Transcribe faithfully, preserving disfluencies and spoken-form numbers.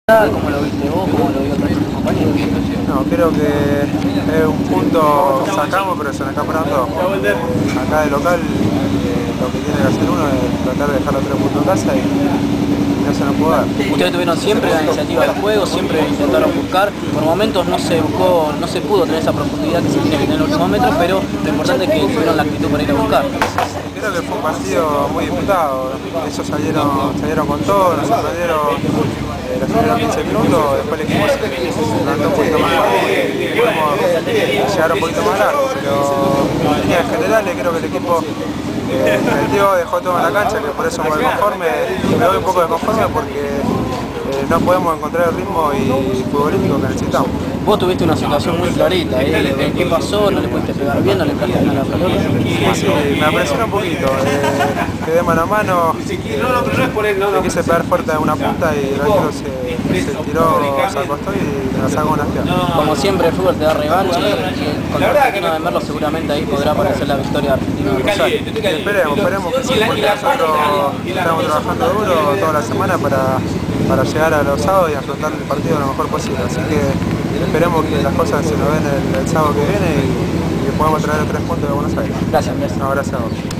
¿Cómo lo viste vos? ¿Cómo lo vio el resto de tus compañeros? No, creo que es un punto sacamos, pero se nos está parando. Acá de local, eh, lo que tiene que hacer uno es tratar de dejar los tres puntos en casa y no se nos puede dar. Ustedes tuvieron siempre la iniciativa del juego, siempre intentaron buscar. Por momentos no se buscó, no se pudo tener esa profundidad que se tiene que tener en los últimos metros, pero lo importante es que tuvieron la actitud para ir a buscar. Creo que fue un partido muy disputado. Ellos salieron, salieron con todo, nos sorprendieron eh, los primeros quince minutos, después el equipo se levantó un poquito más fuerte y pudimos llegar un poquito más largo, pero en líneas generales creo que el equipo eh, metió, dejó todo en la cancha, que por eso me voy conforme, me voy un poco desconforme porque eh, no podemos encontrar el ritmo y futbolístico que necesitamos. Vos tuviste una situación muy clarita, ¿eh? ¿Qué pasó? ¿No le pudiste pegar bien? ¿No le pegaste bien a la pelota? Sí, me apresuré un poquito, eh, quedé mano a mano, eh, le quise pegar fuerte a una punta y el arquero se, se tiró, se acostó y me sacó una pierna. Como siempre el fútbol te da revancha y con la Argentina de Merlo seguramente ahí podrá aparecer la victoria argentina de Rosario. Esperemos, esperemos que sí, porque nosotros estamos trabajando duro toda la semana para, para llegar a los sábados y afrontar el partido lo mejor posible, así que esperemos que las cosas se nos den el, el sábado que viene y, y podamos traer los tres puntos de Buenos Aires. Gracias, Andrés. No, gracias a vos.